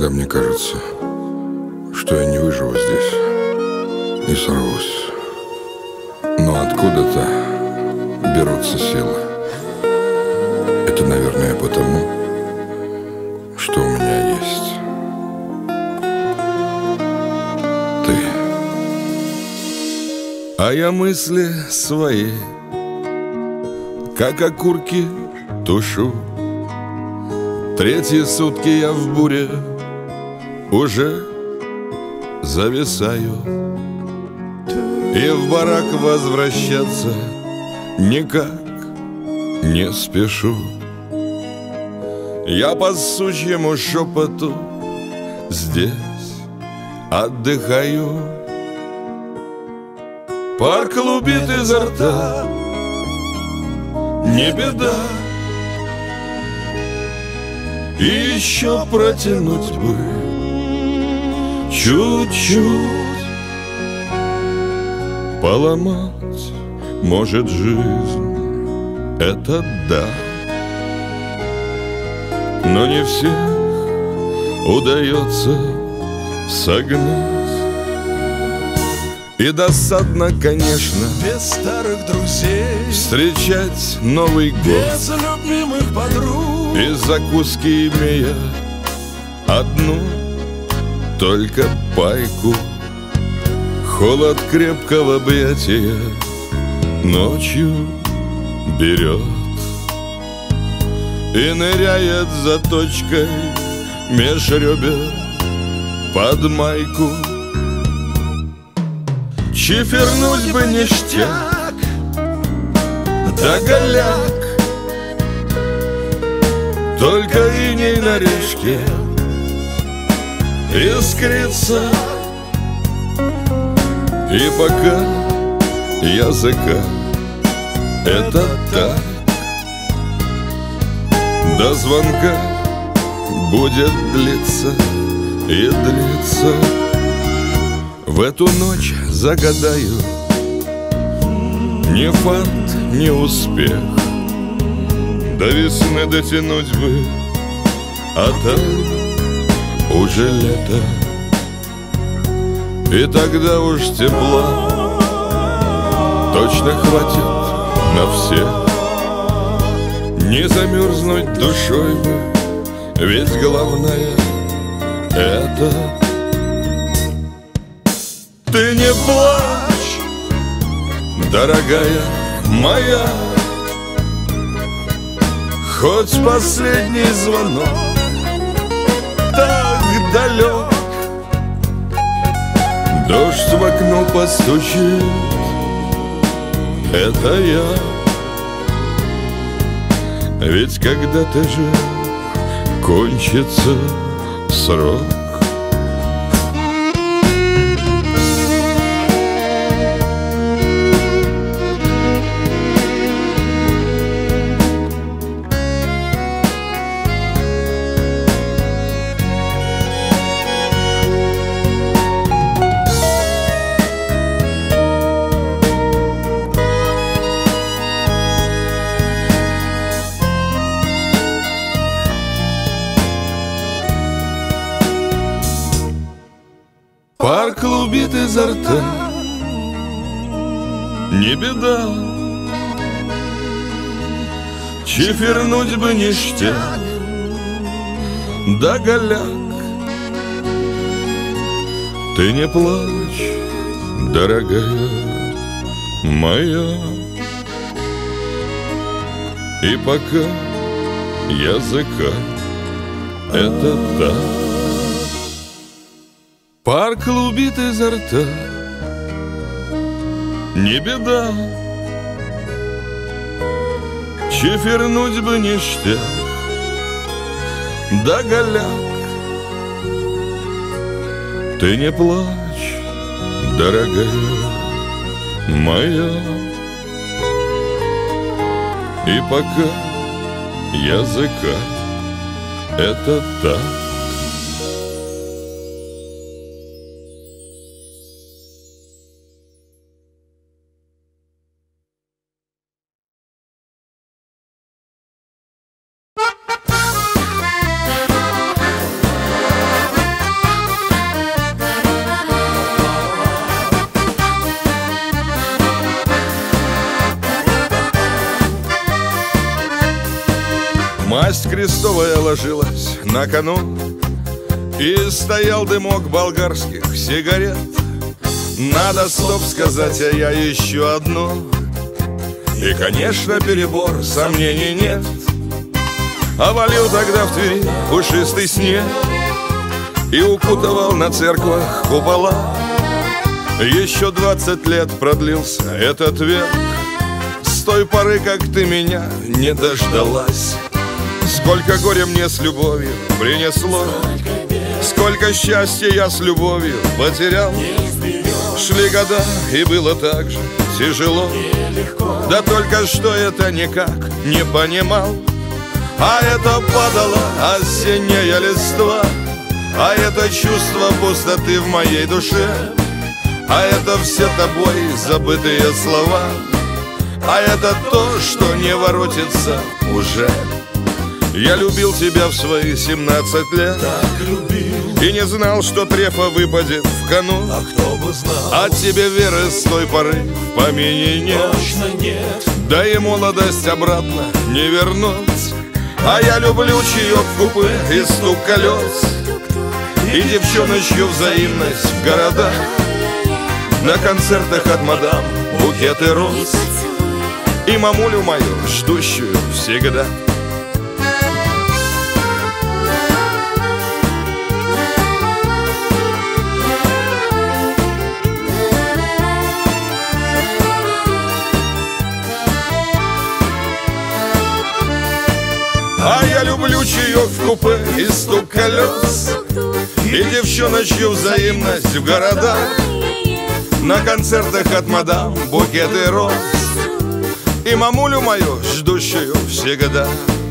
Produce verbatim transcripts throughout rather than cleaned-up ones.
Иногда мне кажется, что я не выживу здесь и сорвусь. Но откуда-то берутся силы. Это, наверное, потому, что у меня есть ты. А я мысли свои, как окурки, тушу. Третьи сутки я в буре уже зависаю, и в барак возвращаться никак не спешу. Я по сучьему шепоту здесь отдыхаю. Пар клубит изо рта, не беда. И еще протянуть бы чуть-чуть, поломать может жизнь, это да. Но не всех удается согнать. И досадно, конечно, без старых друзей встречать Новый год без любимых подруг, и закуски имея одну только пайку. Холод крепкого объятия ночью берет и ныряет заточкой меж ребер под майку. Чифернуть бы ништяк, да голяк, только иней на решке искрится. И пока языка это так, до звонка будет длиться и длиться. В эту ночь загадаю ни фант, ни успех, до весны дотянуть бы, а там уже лето. И тогда уж тепла точно хватит на всех. Не замерзнуть душой бы, ведь главное это. Ты не плачь, дорогая моя, хоть последний звонок так далек. Дождь в окно постучит, это я. Ведь когда-то же кончится срок. Пар клубит изо рта, не беда. Чифернуть бы ништяк, да голяк. Ты не плачь, дорогая моя, и пока языка это так. Пар клубит изо рта, не беда. Чифернуть бы ништяк, да голяк. Ты не плачь, дорогая моя, и пока языка это так. Масть крестовая ложилась на кону, и стоял дымок болгарских сигарет. Надо стоп сказать, а я еще одну. И, конечно, перебор, сомнений нет. А валил тогда в Твери пушистый снег и укутывал на церквах купола. Еще двадцать лет продлился этот век, с той поры, как ты меня не дождалась. Сколько горя мне с любовью принесло, сколько счастья я с любовью потерял. Шли года, и было так же тяжело, да только что это никак не понимал. А это падала осенняя листва, а это чувство пустоты в моей душе, а это все тобой забытые слова, а это то, что не воротится уже. Я любил тебя в свои семнадцать лет, так любил, и не знал, что трефа выпадет в кону. а кто бы знал, От тебе веры с той поры в помине нет, точно нет. да и молодость обратно не вернуть. А я люблю чаек в купе и стук колес, и девчоночью взаимность в городах, на концертах от мадам букеты роз, и мамулю мою, ждущую всегда. А я люблю чаек в купе и стук колес, и девчоночью взаимность в городах, на концертах от мадам букеты роз, и мамулю мою, ждущую всегда.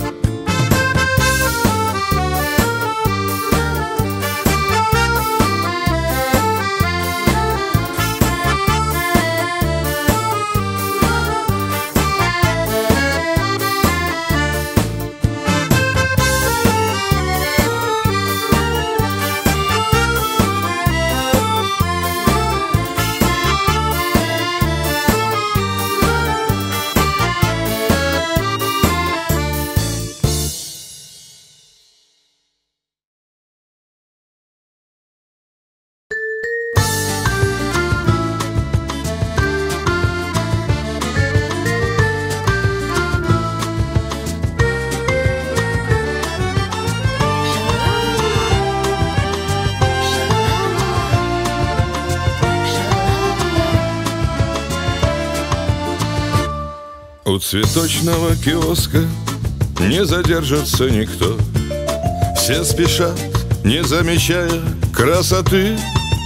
У цветочного киоска не задержится никто, все спешат, не замечая красоты.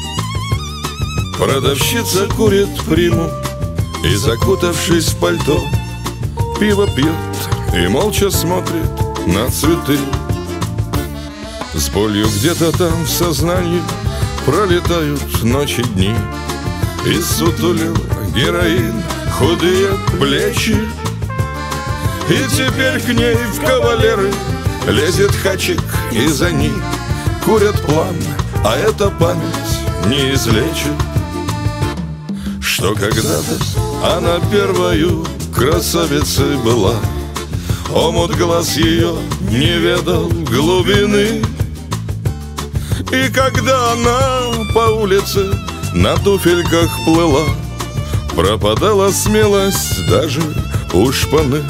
Продавщица курит приму и, закутавшись в пальто, пиво пьет и молча смотрит на цветы. С болью где-то там в сознании пролетают ночи, дни, и сутулил героин худые плечи. И теперь к ней в кавалеры лезет хачик, и за ней курят план, а эта память не излечит, что когда-то она первою красавицей была. Омут глаз ее не ведал глубины, и когда она по улице на туфельках плыла, пропадала смелость даже у шпаны.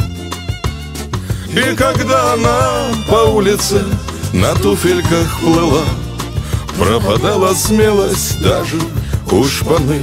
И когда она по улице на туфельках плыла, пропадала смелость даже у шпаны.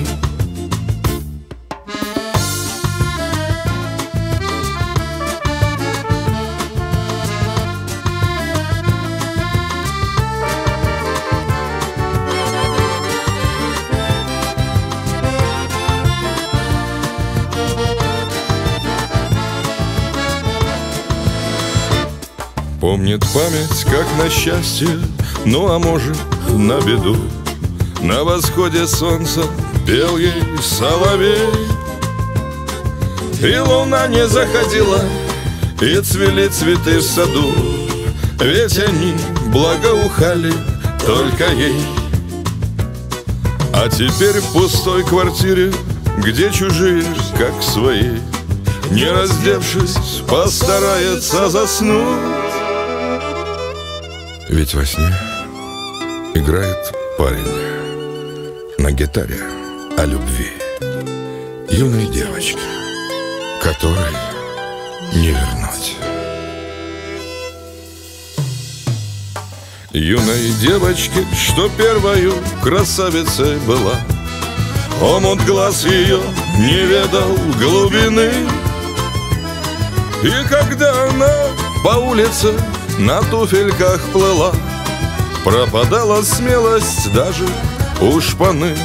Помнит память, как на счастье, ну а может на беду, на восходе солнца пел ей соловей. И луна не заходила, и цвели цветы в саду, ведь они благоухали только ей. А теперь в пустой квартире, где чужие, как свои, не раздевшись, постарается заснуть. Ведь во сне играет парень на гитаре о любви юной девочки, которой не вернуть. Юной девочке, что первою красавицей была, омут глаз ее не ведал глубины. И когда она по улице на туфельках плыла, пропадала смелость даже у шпаны.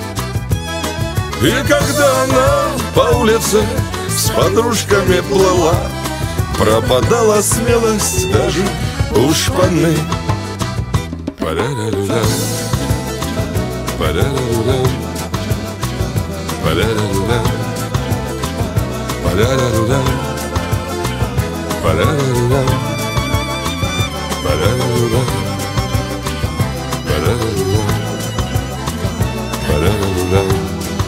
И когда она по улице с подружками плыла, пропадала смелость даже у шпаны. Па-ля-ля-ля-ля, па-ля-ля-ля-ля, па-ля-ля-ля-ля, па-ля-ля-ля-ля, па-ля-ля-ля-ля, па-ля-ля-ля-ля, па-ля-ля-ля-ля, па-ля-ля-ля-ля.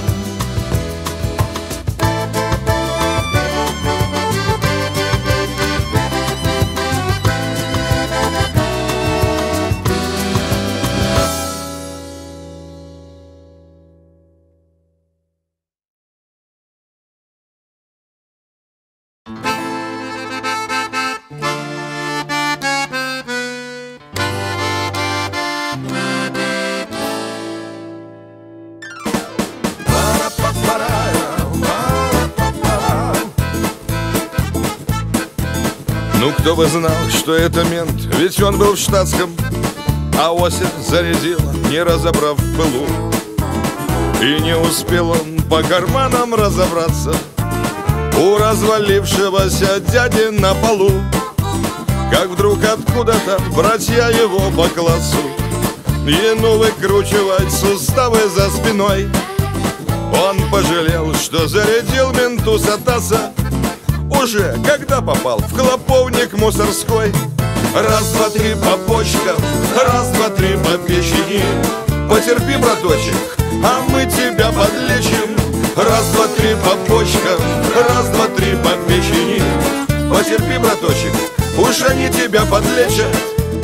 Ну, кто бы знал, что это мент, ведь он был в штатском, а осень зарядила, не разобрав в пылу. И не успел он по карманам разобраться у развалившегося дяди на полу, как вдруг откуда-то братья его по классу ему выкручивать суставы за спиной. Он пожалел, что зарядил менту сатаса уже когда попал в клоповник мусорской. Раз, два, три по почкам, раз, два, три по печени. Потерпи, браточек, а мы тебя подлечим. Раз, два, три по почкам, раз, два, три по печени. Потерпи, браточек, уж они тебя подлечат.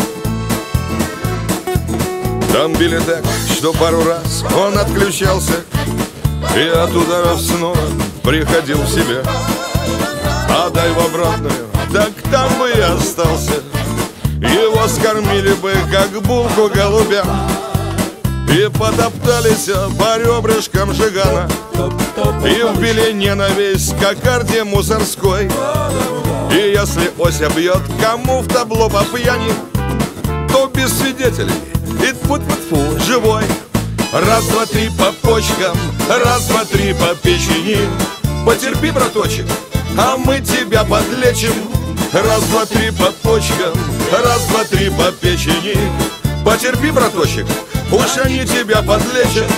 Там били так, что пару раз он отключался и от ударов снова приходил в себя. А дай в обратную, так там бы и остался. Его скормили бы, как булку голубям, и потоптались по ребрышкам жигана, и вбили ненависть к кокарде мусорской. И если Ося бьет кому в табло по пьяни, то без свидетелей и тьфу-тьфу-тьфу живой. Раз, два, три по почкам, раз, два, три по печени. Потерпи, браточек, а мы тебя подлечим. Раз, два, три по почкам, раз, два, три по печени. Потерпи, браточек, уж они тебя подлечат.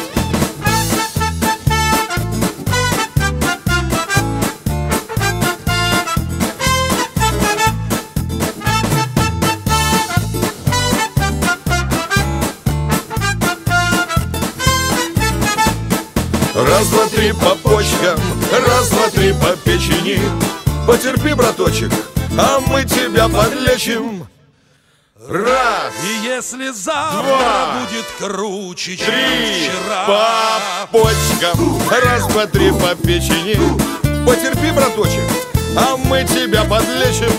Раз, два, три по почкам, раз, два, три по печени. Потерпи, браточек, а мы тебя подлечим. Раз, И если завтра два, будет круче, чем три вчера, по почкам, раз, два, три по печени. Потерпи, браточек, а мы тебя подлечим.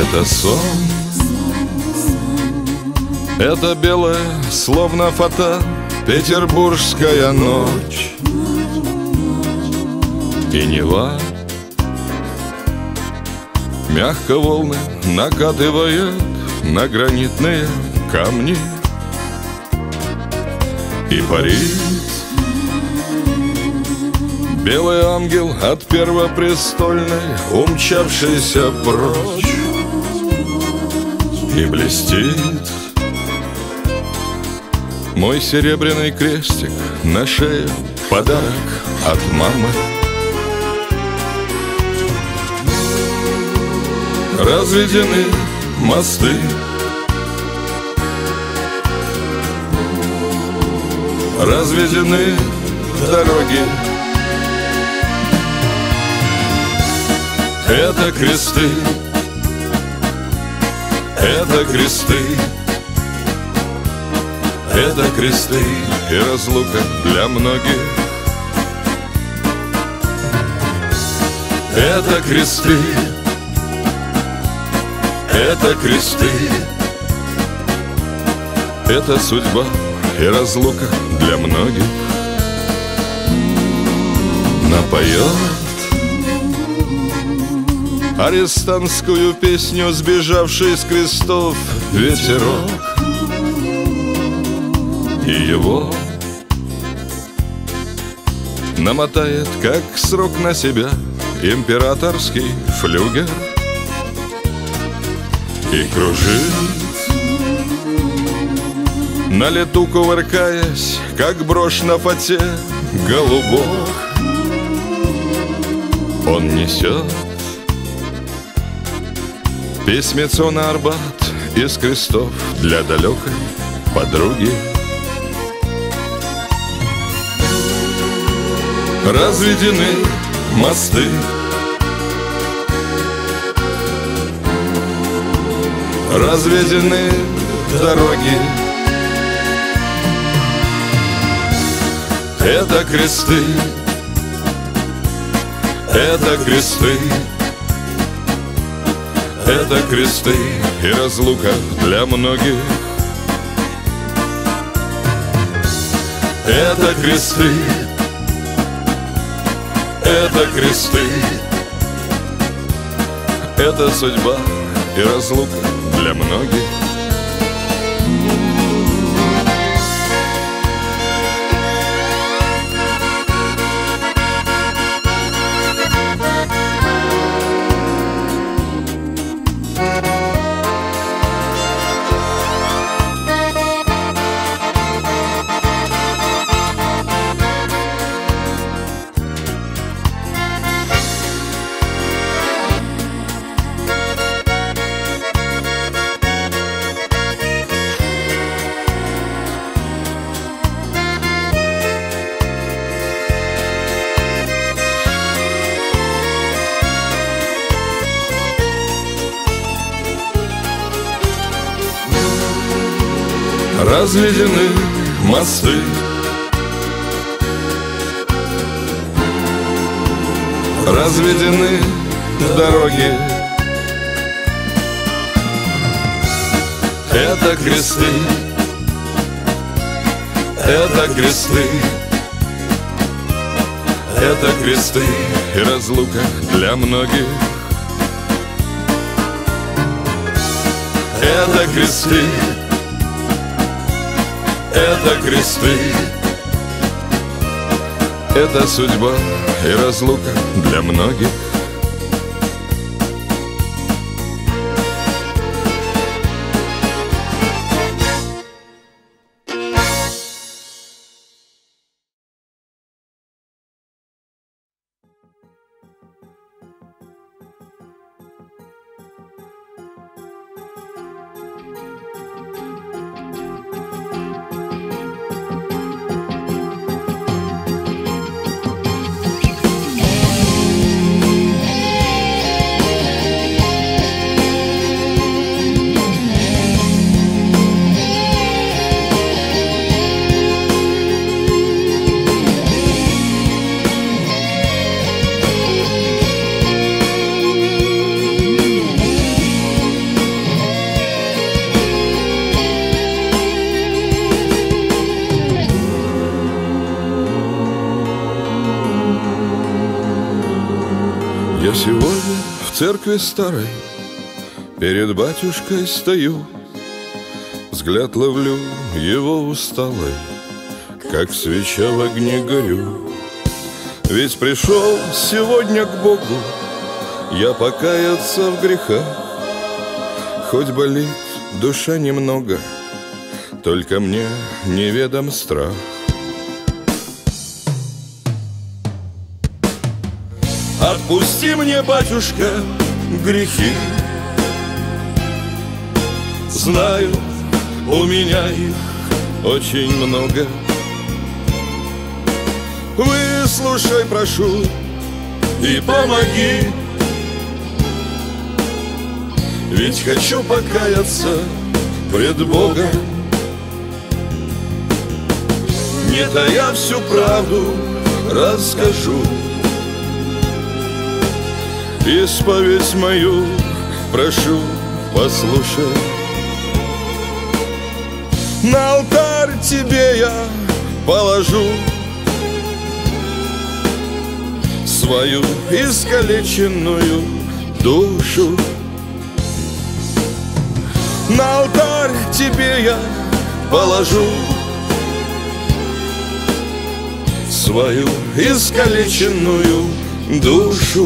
Это сон, это белая, словно фата, петербургская ночь. И Нева мягко волны накатывает на гранитные камни. И парит белый ангел от первопрестольной, умчавшийся прочь. И блестит мой серебряный крестик на шее, подарок от мамы. Разведены мосты, разведены дороги. Это кресты, это кресты, это кресты и разлука для многих. Это кресты, это кресты, это судьба и разлука для многих. Напоет арестантскую песню сбежавший с крестов ветерок. И его намотает, как срок, на себя императорский флюгер. И кружит на лету, кувыркаясь, как брошь на фате, голубок. Он несет письмецо на Арбат из крестов для далекой подруги. Разведены мосты, разведены дороги. Это кресты, это кресты, это кресты и разлука для многих. Это кресты, это кресты, это судьба и разлука для многих. Разведены мосты, разведены дороги. Это кресты, это кресты, это кресты и разлука для многих. Это кресты, это кресты, это судьба и разлука для многих. Я сегодня в церкви старой перед батюшкой стою, взгляд ловлю его усталый, как свеча в огне горю. Ведь пришел сегодня к Богу я покаяться в грехах. Хоть болит душа немного, только мне неведом страх. Отпусти мне, батюшка, грехи. Знаю, у меня их очень много. Выслушай, прошу, и помоги. Ведь хочу покаяться пред Богом, не тая всю правду расскажу. Исповедь мою, прошу, послушай. На алтарь тебе я положу свою искалеченную душу. На алтарь тебе я положу свою искалеченную душу.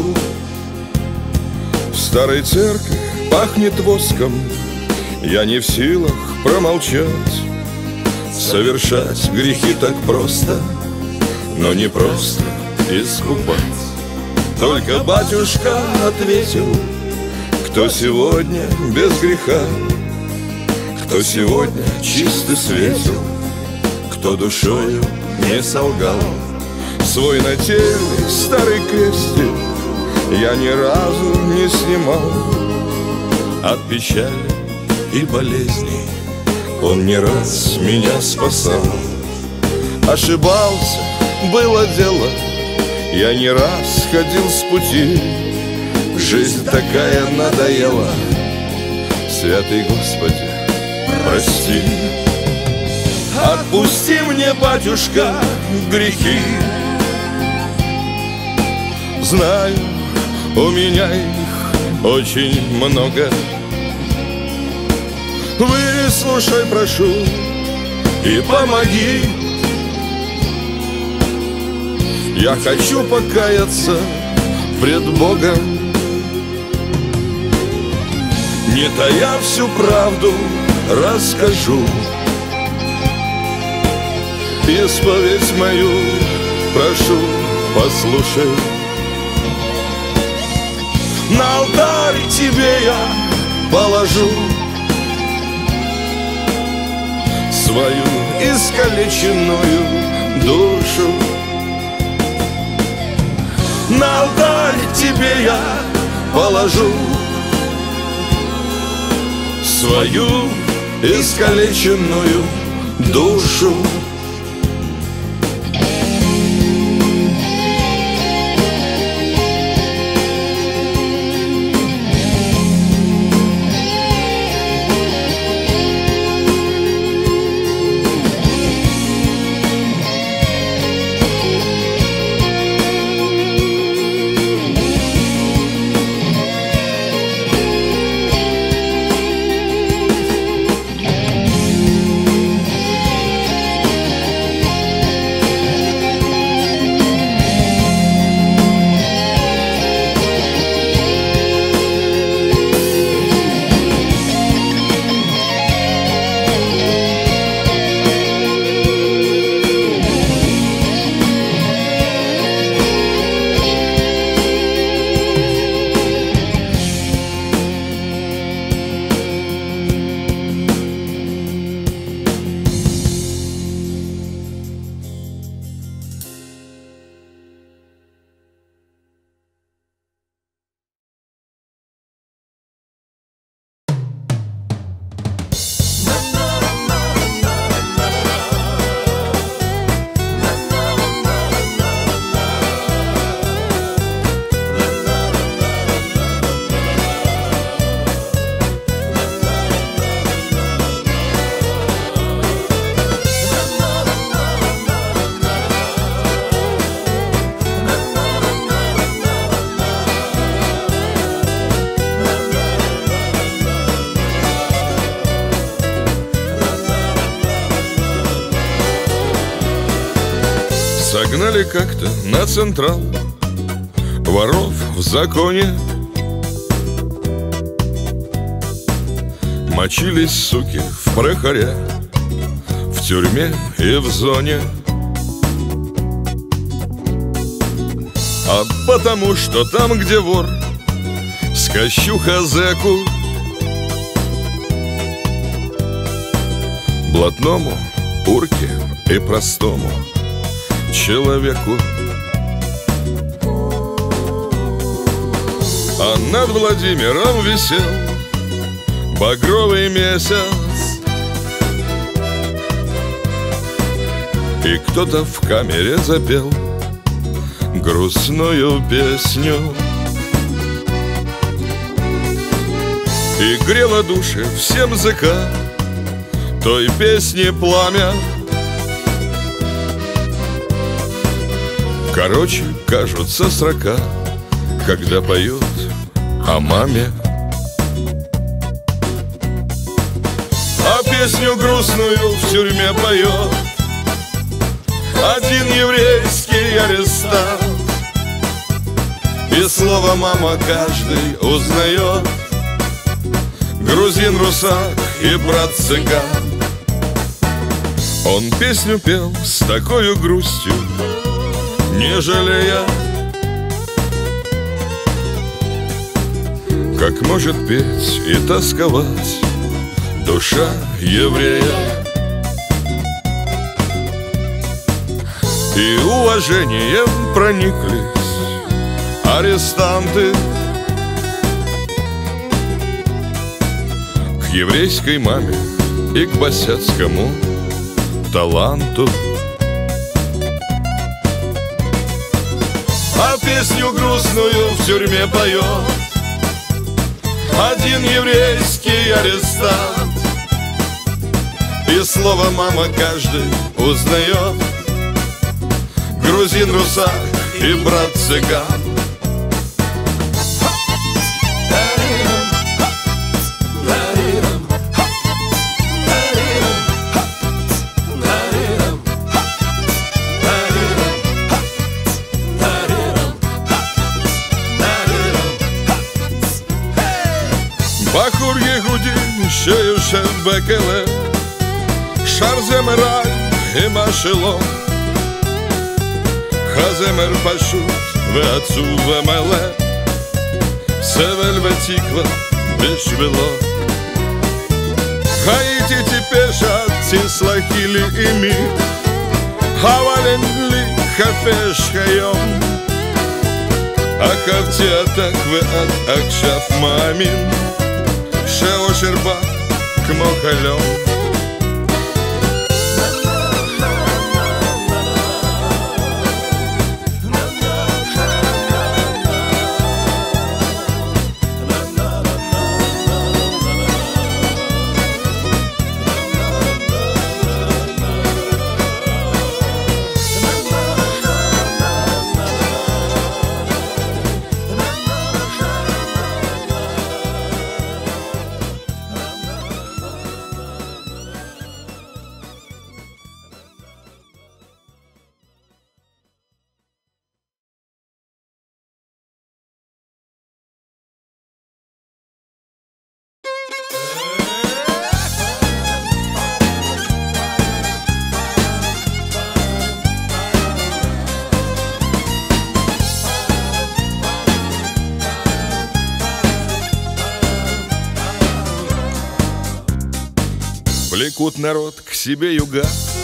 В старой церкви пахнет воском, я не в силах промолчать. Совершать грехи так просто, но не просто искупать. Только батюшка ответил: кто сегодня без греха, кто сегодня чист и светил, кто душою не солгал. Свой нательный старый крестик я ни разу не снимал. От печали и болезней он не раз меня спасал. Ошибался, было дело, я не раз ходил с пути. Жизнь такая надоела, святый Господи, прости. Отпусти мне, батюшка, грехи. Знаю, у меня их очень много. Выслушай, прошу, и помоги. Я хочу покаяться пред Богом, не тая всю правду расскажу. Исповедь мою, прошу, послушай. На алтарь тебе я положу свою искалеченную душу. На алтарь тебе я положу свою искалеченную душу. Согнали как-то на Централ воров в законе. Мочились, суки, в Прохоре, в тюрьме и в зоне. А потому что там, где вор, скощуха зэку, блатному, урке и простому человеку. А над Владимиром висел багровый месяц, и кто-то в камере запел грустную песню. И грело души всем языка той песни пламя. Короче, кажутся строка, когда поют о маме. А песню грустную в тюрьме поет один еврейский арестант. И слово «мама» каждый узнает: грузин, русак и брат-цыган. Он песню пел с такой грустью, не жалея, как может петь и тосковать душа еврея. И уважением прониклись арестанты к еврейской маме и к босяцкому таланту. А песню грустную в тюрьме поет один еврейский арестант. И слово «мама» каждый узнает: грузин, русак и брат-цыган. Бахур Егуди, שיושב בכלא, שר זמרה עם השלום. הזמר פשוט ועצוב ומלא, סבל ותקווה בשבילו. הייתי טיפש עד תסלחי לי אמי, אבל אין לי חפש כיום. עקבתי עתק ועד עכשיו מאמין שאושר בא כמו חלום. Влекут народ к себе юга,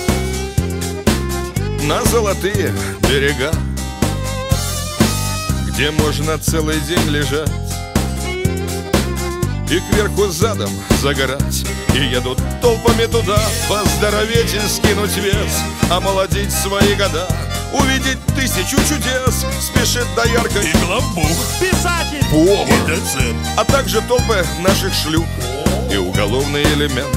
на золотые берега, где можно целый день лежать и кверху задом загорать. И едут толпами туда поздороветь и скинуть вес, омолодить свои года, увидеть тысячу чудес. Спешит доярка И главбух, писатель, повар, и доцент, а также толпы наших шлюх и уголовный элемент.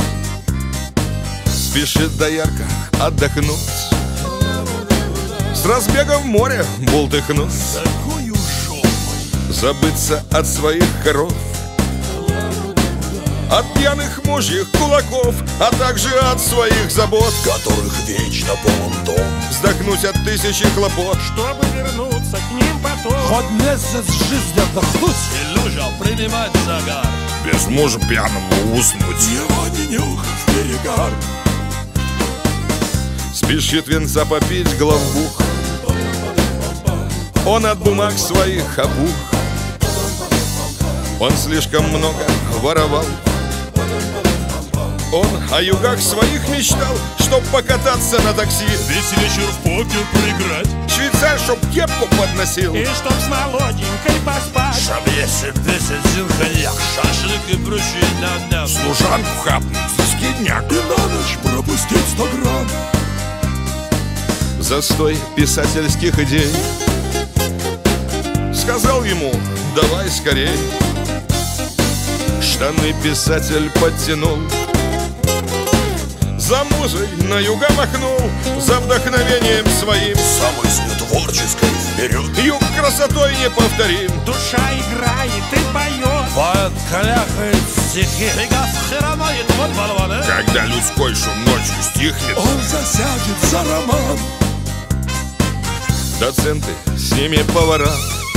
Спешит доярка отдохнуть, с разбега в море бултыхнуть, такую жопой забыться от своих коров от пьяных мужьих кулаков, а также от своих забот, которых вечно полон дом. Вздохнуть от тысячи хлопот, чтобы вернуться к ним потом. Хоть месяц жизни отдохнуть и лежа принимать загар. без мужа пьяного уснуть, его не нюхать перегар. Спешит венца попить главбух, он от бумаг своих опух. Он слишком много воровал, он о югах своих мечтал, чтоб покататься на такси, Весь вечер в покер проиграть, швейцар, чтоб кепку подносил, И чтоб с молоденькой поспать. чтоб если десять зин коньяк, шашлык и прочие ня-ня. служанку хапнуть за скидняк, И на ночь пропустить сто грамм. застой писательских идей. Сказал ему: давай скорей. Штаны писатель подтянул, за музой на юга махнул, за вдохновением своим. С мыслью творческой вперед. Юг красотой неповторим. Душа играет и поет. Поэт каляхает стихи, Пегас хероноид, вот болваны. Когда людской шум ночью стихнет, Он засядет за роман. доценты, с ними повара.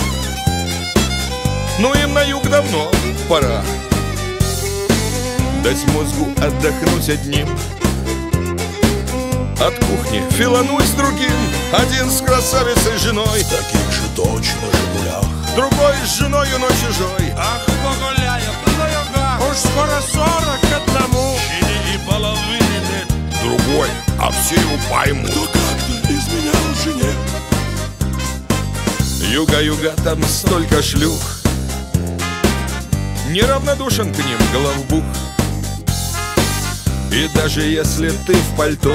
Ну им на юг давно пора. Дать мозгу отдохнуть одним, от кухни филануть с другим. Один с красавицей женой, Таких же точно жигулях. другой с женою, но чужой. Ах, погуляем на югах. Уж скоро сорок одному. Чили и половины нет. Другой, а все его поймут. Кто как-то изменял жене. Юга-юга, там столько шлюх, неравнодушен к ним главбух. И даже если ты в пальто,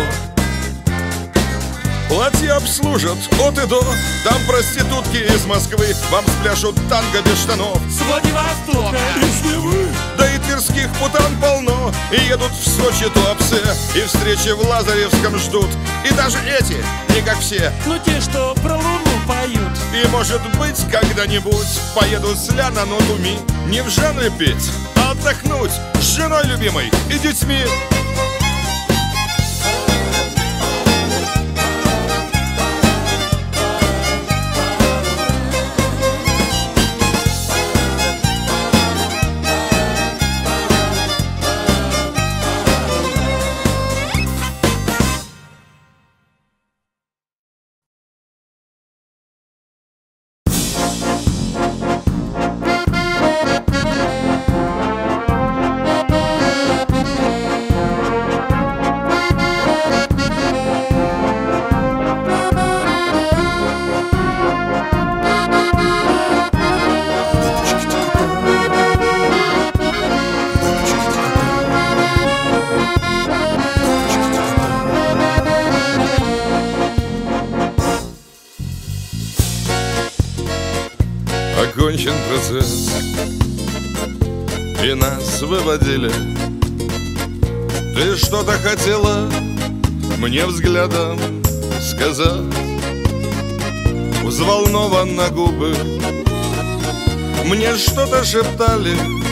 платье обслужат от и до. Там проститутки из Москвы вам спляшут танго без штанов. С Владивостока. Из Невы. Да и тверских путан полно, и едут в Сочи туапсе, и встречи в Лазаревском ждут. И даже эти, не как все. Ну те, что про луну поют. И может быть когда-нибудь поеду с ля на ноту ми. Не в жанре петь, а отдохнуть с женой любимой и детьми. Окончен процесс, и нас выводили. Ты что-то хотела мне взглядом сказать, взволнованно губы мне что-то шептали,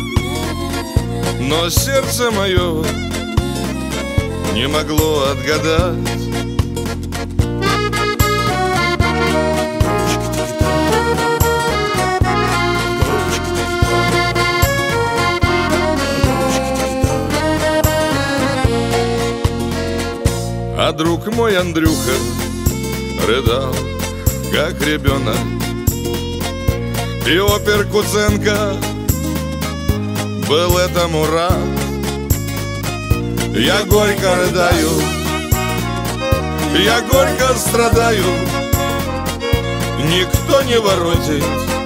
но сердце мое не могло отгадать. А друг мой Андрюха рыдал, как ребенок, и опер Куценко был этому рад. Я горько рыдаю, я горько страдаю, никто не воротит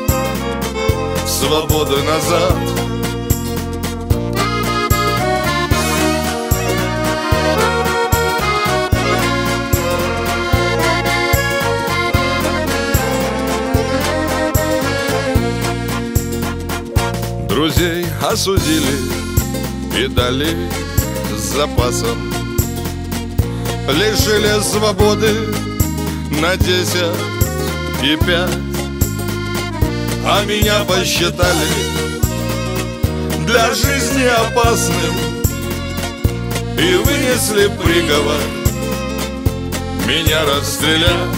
свободу назад. Друзей осудили и дали с запасом, лишили свободы на десять и пять, а меня посчитали для жизни опасным и вынесли приговор меня расстрелять.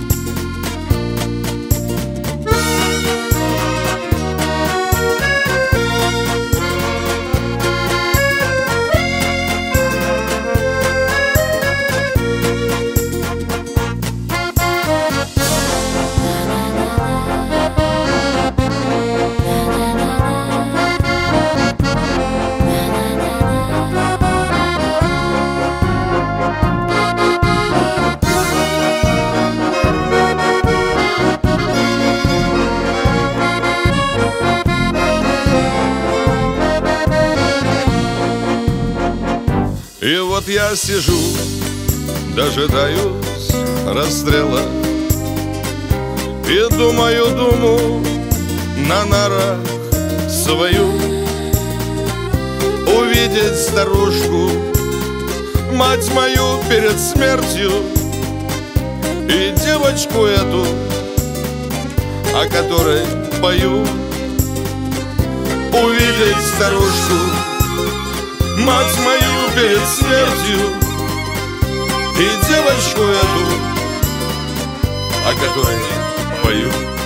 И вот я сижу, дожидаюсь расстрела и думаю думу на нарах свою увидеть старушку, мать мою перед смертью, и девочку эту, о которой пою. Увидеть старушку, мать мою перед смертью, и девочку эту, о которой пою.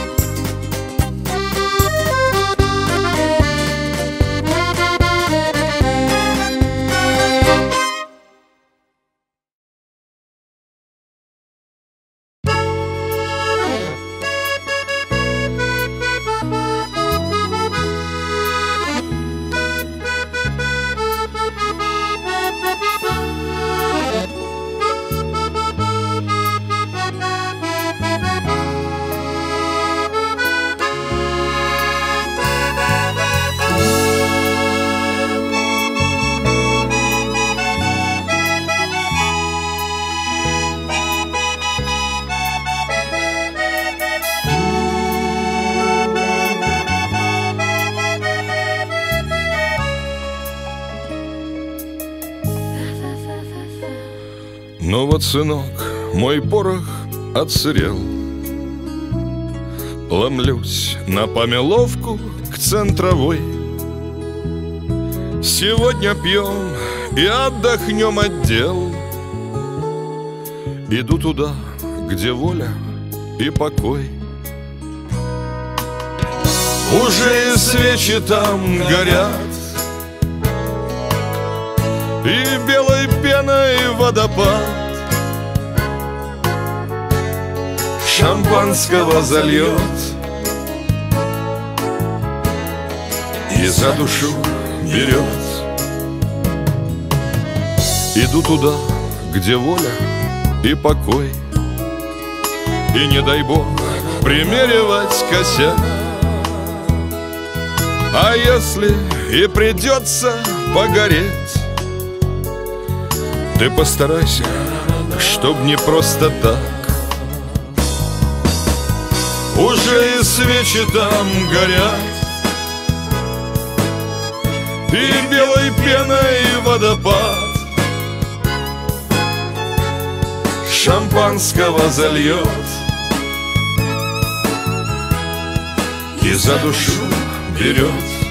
Ну вот, сынок, мой порох отсырел, ломлюсь на Помеловку к центровой. Сегодня пьем и отдохнем от дел. Иду туда, где воля и покой. Уже и свечи там горят, и белой пеной водопад шампанского зальет и за душу берет. Иду туда, где воля и покой, и не дай бог примеривать косяк. А если и придется погореть, ты постарайся, чтоб не просто так. Уже и свечи там горят, и белой пеной водопад шампанского зальет и за душу берет.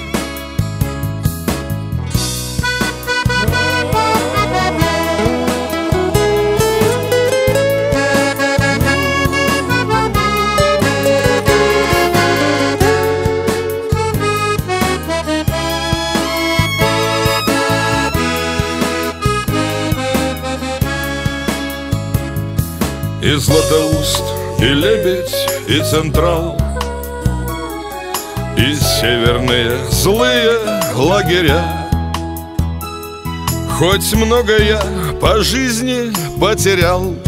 И Златоуст, и Лебедь, и Централ, и северные злые лагеря. Хоть много я по жизни потерял,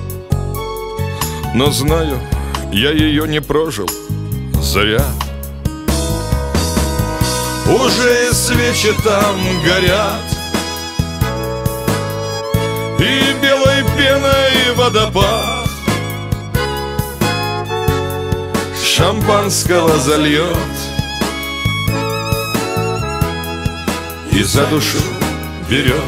но знаю, я ее не прожил зря. Уже и свечи там горят, и белой пеной водопад шампанского зальет и за душу берет.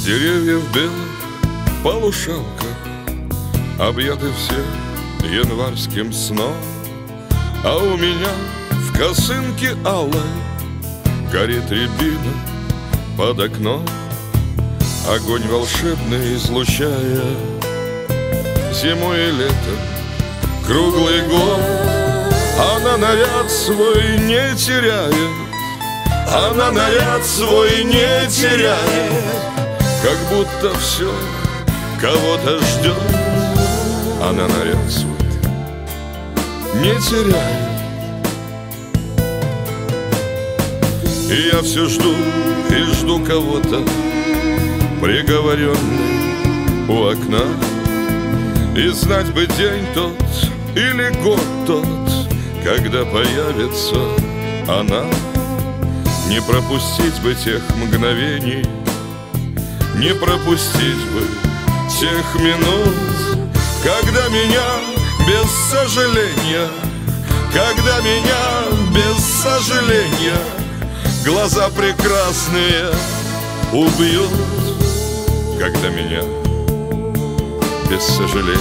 Деревья в белых полушалках объяты все январским сном, а у меня в косынке алой горит рябина под окном. Огонь волшебный излучая зиму и лето, круглый год. Она наряд свой не теряет, она наряд свой не теряет, как будто все кого-то ждет. Она наряд свой не теряет. И я все жду и жду кого-то, приговоренный у окна. И знать бы день тот или год тот, когда появится она. Не пропустить бы тех мгновений, не пропустить бы тех минут, когда меня без сожаления, когда меня без сожаления глаза прекрасные убьют, когда меня без сожаления.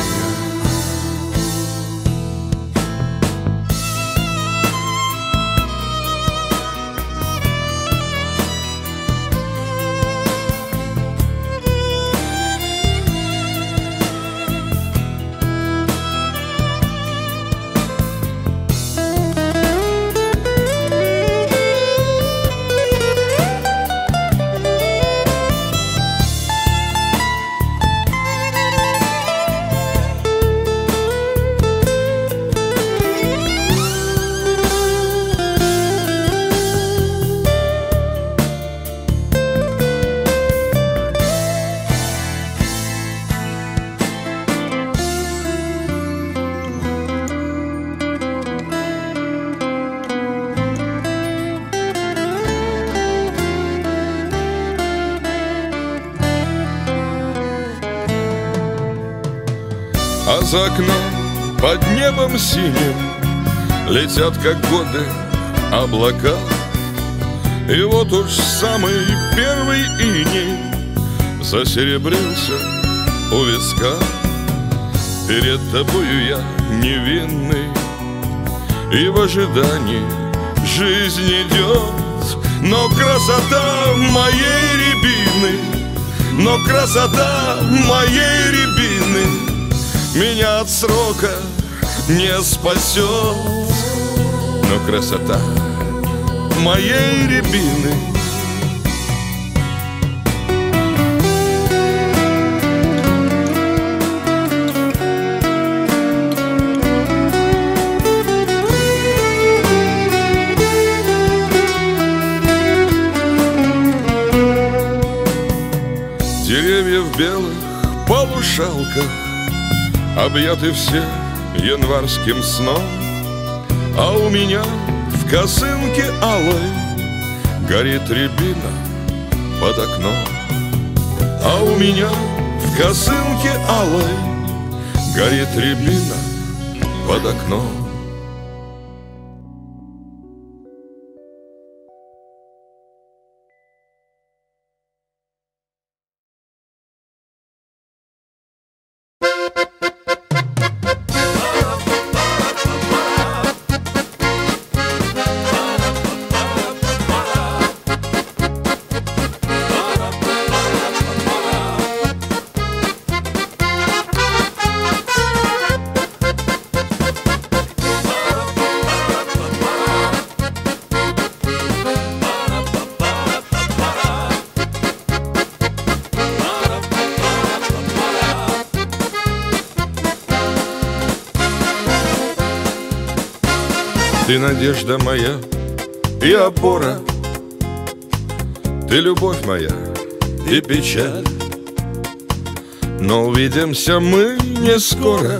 А за окном под небом синим летят, как годы, облака. И вот уж самый первый иней засеребрился у виска. Перед тобою я невинный, и в ожидании жизнь идет. Но красота моей рябины, но красота моей рябины меня от срока не спасет. Но красота моей рябины деревья в белых полушалках объяты все январским сном, а у меня в косынке алой горит рябина под окном. А у меня в косынке алой горит рябина под окном. Ты надежда моя и опора, ты любовь моя и печаль. Но увидимся мы не скоро,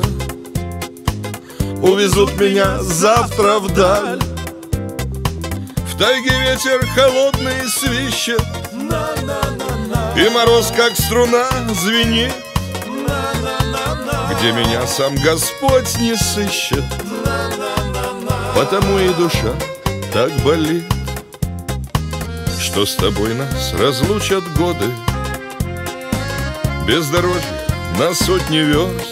увезут меня завтра вдаль. В тайге ветер холодный свищет, и мороз как струна звенит, где меня сам Господь не сыщет. Потому и душа так болит, что с тобой нас разлучат годы. бездорожье на сотни верст.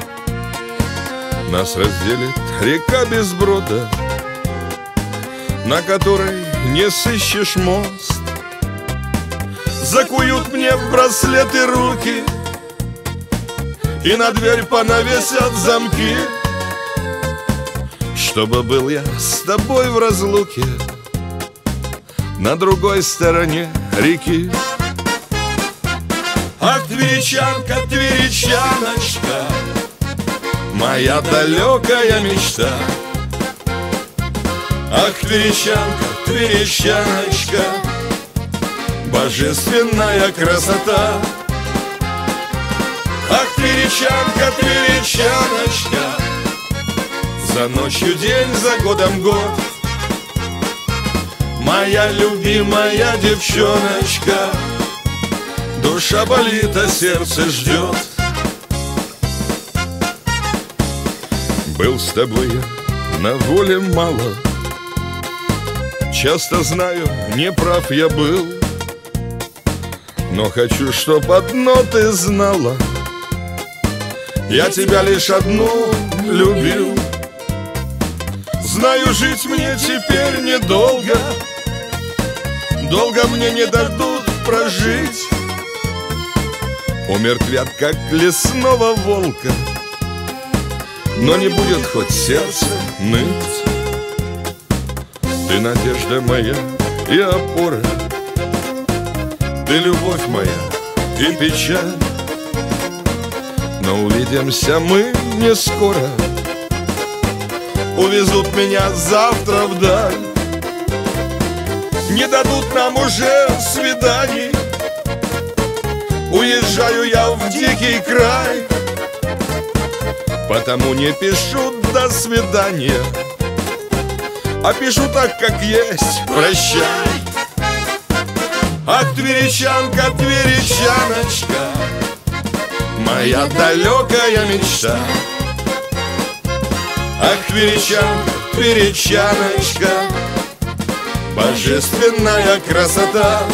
Нас разделит река без брода, на которой не сыщешь мост. Закуют мне в браслеты руки и на дверь понавесят замки, чтобы был я с тобой в разлуке на другой стороне реки. Ах, тверичанка, тверичаночка, моя далекая мечта. Ах, тверичанка, тверичаночка, божественная красота. Ах, тверичанка, тверичаночка, за ночью день, за годом год, моя любимая девчоночка. Душа болит, а сердце ждет. Был с тобой я на воле мало, часто знаю, не прав я был, но хочу, чтоб одно ты знала: я тебя лишь одну любил. Знаю, жить мне теперь недолго, долго мне не дадут прожить. Умертвят, как лесного волка, но не будет хоть сердце ныть. Ты надежда моя и опора, ты любовь моя и печаль. Но увидимся мы не скоро, увезут меня завтра вдаль. Не дадут нам уже свиданий, уезжаю я в дикий край. Потому не пишу «до свидания», а пишу так, как есть: прощай. Ах, тверичанка, тверичаночка, моя далекая мечта. Ах, тверичанка, тверичаночка, божественная красота.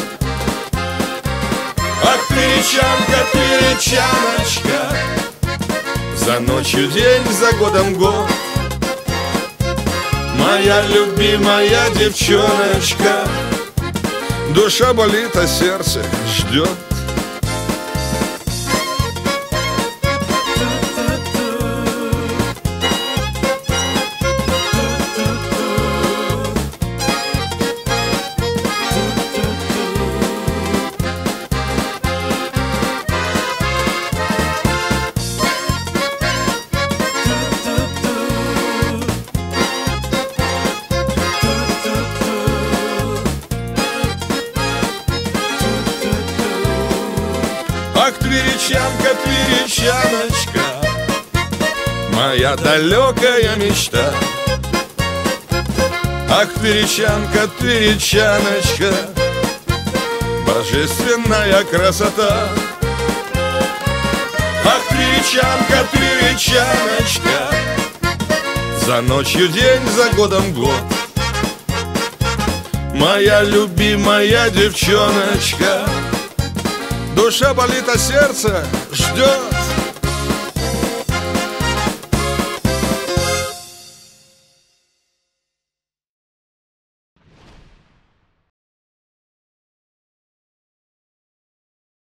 Ах, тверичанка, тверичаночка, за ночью день, за годом год, моя любимая девчоночка. Душа болит, а сердце ждет. Ах, тверичанка, тверичаночка, моя далекая мечта. Ах, тверичанка, тверичаночка, божественная красота. Ах, тверичанка, тверичаночка, за ночью день, за годом год, моя любимая девчоночка. Душа болит, а сердце ждет.